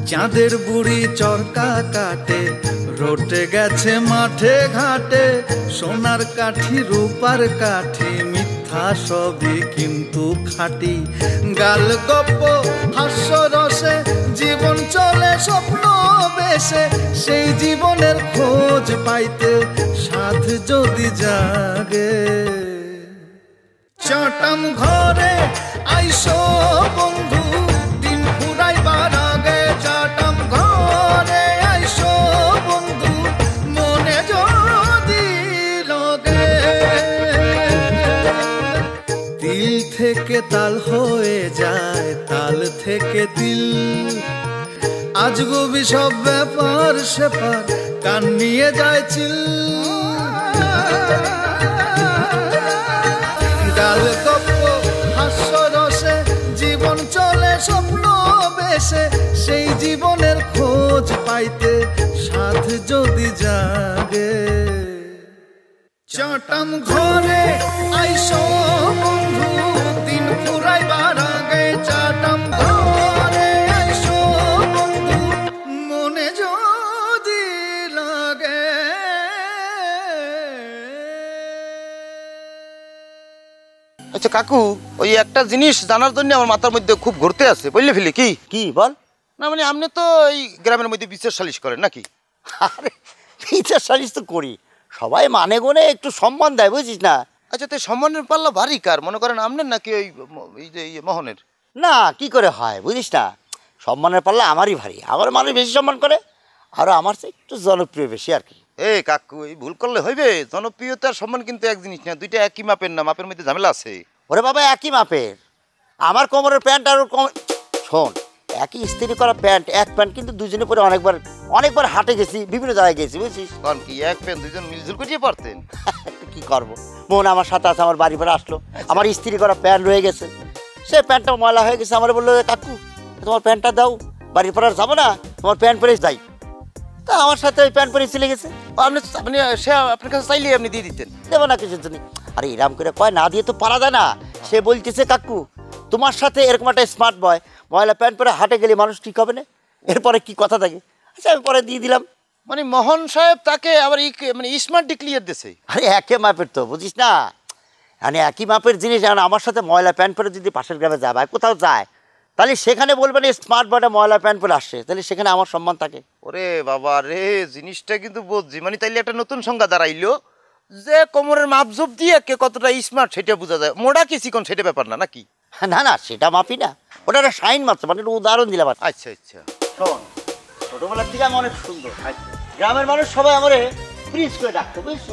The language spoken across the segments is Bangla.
চাঁদের বুড়ি চরকা কাটে রোটে গেছে মাঠে ঘাটে সোনার কাঠি রূপার কাঠি মিথ্যা সবই কিন্তু খাঁটি গাল গপ্প হাস্য রসে জীবন চলে স্বপ্ন বেশে সেই জীবনের খোঁজ পাইতে সাধ যদি জাগে চাটাম ঘরে আইসো বন্ধু দিন ফুরাইবার আগে চাটাম ঘরে আইসো বন্ধু মনে যদি লাগে তিল থেকে তাল হয়ে যায় তাল থেকে তিল আজগুবি সব ব্যাপার সেপার কান নিয়ে যায় চিল গাল গপ্প হাস্য রসে জীবন চলে স্বপ্ন বেশে সেই জীবনের খোঁজ পাইতে সাধ যদি জাগে চাটাম ঘরে আইসো বন্ধু দিন ফুরাইবার আগে চাটাম ঘরে আইসো বন্ধু মনে যদি লাগে আচ্ছা কাকু ওই একটা জিনিস জানার জন্য আমার মাথার মধ্যে খুব ঘুরতে আছে বললে ফেলি কি কি বল না মানে আপনি তো এই গ্রামের মধ্যে বিচার সালিশ করেন নাকি আরে বিচার সালিশ তো করি সবাই মানে গুনে একটু সম্মান দেয় বুঝিস না আচ্ছা তো সম্মানের পাল্লা ভারী কার মনে করেন আপনার নাকি ওই এই যে মোহনের না কি করে হয় বুঝিস না সম্মানের পাল্লা আমারই ভারী আমার মানুষ বেশি সম্মান করে আর আমার চেয়ে একটু জনপ্রিয় বেশি আর কি এ কাকু এই ভুল করলে হইবে জনপ্রিয়তার সম্মান কিন্তু এক জিনিস না দুইটা একই মাপের না মাপের মধ্যে ঝামেলা আছে ওরে বাবা একই মাপের আমার কোমরের প্যান্ট আর শোন একই ইস্ত্রি করা প্যান্ট এক প্যান্ট কিন্তু দুজনে পরে অনেকবার হাটে গেছি বিভিন্ন জায়গায় গেছি বুঝছিস কারণ কি এক প্যান্ট দুজন মিলজুল করিয়ে পারতেন কি করবো মন আমার সাথে আছে আমার বাড়ি পরে আসলো আমার ইস্ত্রি করা প্যান্ট রয়ে গেছে সে প্যান্টটা ময়লা হয়ে গেছে আমার বললো কাকু তোমার প্যান্টটা দাও বাড়ির পরে আর যাবো না তোমার প্যান্ট পরে যাই তা আমার সাথে ওই প্যান্ট পরে চলে গেছে আপনি সে আপনার কাছে চাইলে আপনি দিয়ে দিতেন দেবো না কিছুর জন্য আরে এরকম করে কয় না দিয়ে তো পারা যায় না সে বলতেছে কাকু তোমার সাথে এরকম একটা স্মার্ট বয় ময়লা প্যান্ট পরে হাটে গেলে মানুষ ঠিক হবে না এরপরে কি কথা থাকে আচ্ছা আমি পরে দিয়ে দিলাম মানে মোহন সাহেব তাকে আবার মানে স্মার্ট ডিক্লিয়ার দিয়েছে আরে একই মাপের তো বুঝিস না মানে একই মাপের জিনিস যেমন আমার সাথে ময়লা প্যান্ট পরে যদি পাশের গ্রামে যায় বা কোথাও যায় তাহলে সেখানে বলবেন স্মার্ট বয়টা ময়লা প্যান্ট পরে আসছে তাহলে সেখানে আমার সম্মান থাকে ওরে বাবা রে জিনিসটা কিন্তু বুঝছি মানে তাইলে একটা নতুন সংজ্ঞা দাঁড়াইলো যে কোমরের মাপজোপ দিয়ে কে কতটা স্মার্ট সেটা বোঝা যায় মোড়া কি চিকন সেটা ব্যাপার না নাকি না না সেটা মাপি না ওটা একটা সাইন মাত্র মানে একটা উদাহরণ দিলাম আচ্ছা আচ্ছা শোন ছোটবেলার থেকে আমি অনেক সুন্দর গ্রামের মানুষ সবাই আমারে প্রিন্স করে ডাকতো বুঝছো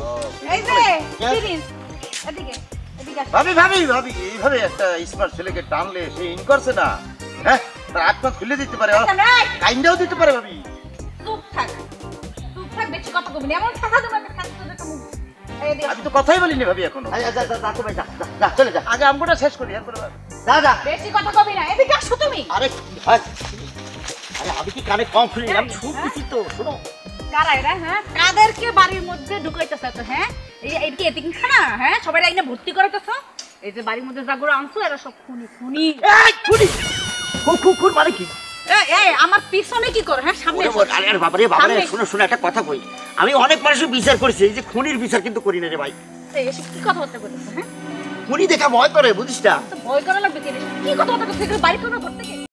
ভাবি ভাবি ভাবি এইভাবে একটা স্মার্ট ছেলেকে টানলে সে ইন করছে না হ্যাঁ তার হাত পা খুলে দিতে পারে কাইন্ডাও দিতে পারে ভাবি চুপ থাক বেশি কথা কবি না এমন কথা তোমার আমি তো কথাই বলিনি ভাবি এখনো চলে যা আগে আমগুটা শেষ করি এরপরে দাদা বেশি কথা কবি না এদিকে আসো তুমি আরে আরে আমি কি কানে কম শুনি আমি শুনতেছি তো শোনো কারা এরা হ্যাঁ কাদেরকে বাড়ির মধ্যে ঢুকাইতেছ তো হ্যাঁ এই কি এতিমখানা হ্যাঁ সবাই আইনা ভর্তি করাইতেছ এই যে বাড়ির মধ্যে জাগর আনছো এরা সব খুনি খুন মানে কি এই আমার পিছনে কি করে হ্যাঁ সামনে আরে বাবারে শুনো একটা কথা কই আমি অনেক মানুষের বিচার করেছি এই যে খুনির বিচার কিন্তু করি না রে ভাই এই এসে কি কথা হতে বলতেছ হ্যাঁ খুনি দেখা ভয় করে বুঝিস না ভয় করা লাগবে কি কথা হতে বাড়ি করে করতে